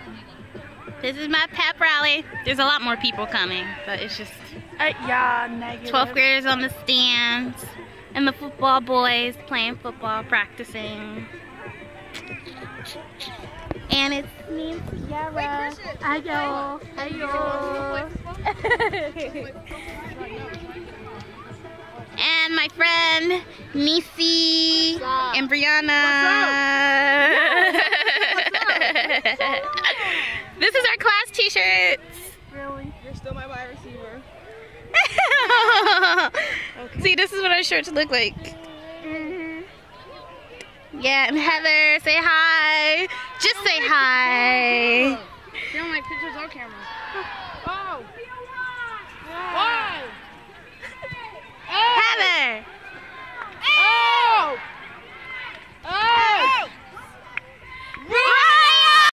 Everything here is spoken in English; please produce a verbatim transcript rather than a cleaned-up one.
This is my pep rally. There's a lot more people coming, but it's just Uh, yeah, negative. twelfth graders on the stands and the football boys playing football, practicing. And it's me and Sierra. Ayo. Ayo. And my friend Nisi and Brianna. This is our class t-shirts. Really? You're still my wide receiver. Okay. See, this is what our shirts look like. Mm-hmm. Yeah, and Heather, say hi. Just say hi. You don't like pictures on camera. Oh. Why? Heather. Oh. Oh.